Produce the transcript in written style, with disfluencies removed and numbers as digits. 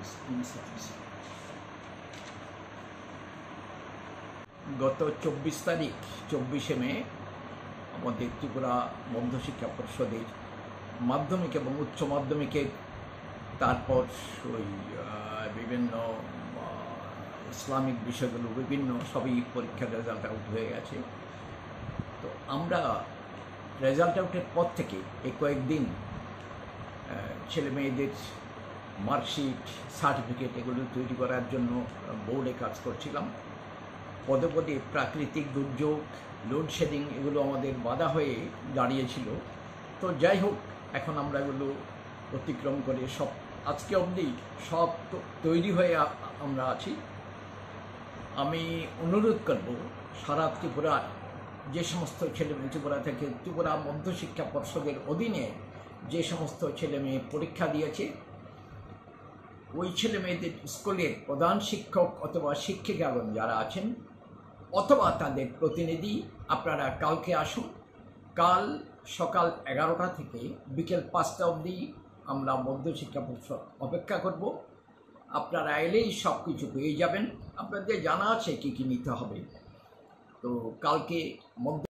গত 24 তারিখ 24শে মে আমাদের ত্রিপুরা মধ্যশিক্ষা পর্ষদের মাধ্যমিক এবং উচ্চ মাধ্যমিকের তারপর ওই বিভিন্ন ইসলামিক বিষয়গুলো বিভিন্ন সবই পরীক্ষার রেজাল্ট আউট হয়ে গেছে। তো আমরা রেজাল্ট আউটের পর থেকে এই কয়েকদিন ছেলে মেয়েদের মার্কশিট সার্টিফিকেট এগুলো তৈরি করার জন্য বোর্ডে কাজ করছিলাম। পদে পদে প্রাকৃতিক দুর্যোগ, লোডশেডিং এগুলো আমাদের বাধা হয়ে দাঁড়িয়েছিল। তো যাই হোক, এখন আমরা এগুলো অতিক্রম করে সব আজকে অবধি সব তৈরি হয়ে আমরা আছি। আমি অনুরোধ করব সারা ত্রিপুরার যে সমস্ত ছেলেমেয়ে ত্রিপুরা থেকে ত্রিপুরা মধ্যশিক্ষা পর্ষদের অধীনে যে সমস্ত ছেলেমেয়ে পরীক্ষা দিয়েছে, ওই ছেলেমেয়েদের স্কুলের প্রধান শিক্ষক অথবা শিক্ষিকাগণ যারা আছেন অথবা তাদের প্রতিনিধি, আপনারা কালকে আসুন। কাল সকাল 11টা থেকে বিকেল 5টা অবধি আমরা মধ্যশিক্ষা পর্ষদ অপেক্ষা করব। আপনারা এলেই সব কিছু পেয়ে যাবেন। আপনাদের জানা আছে কী কী নিতে হবে। তো কালকে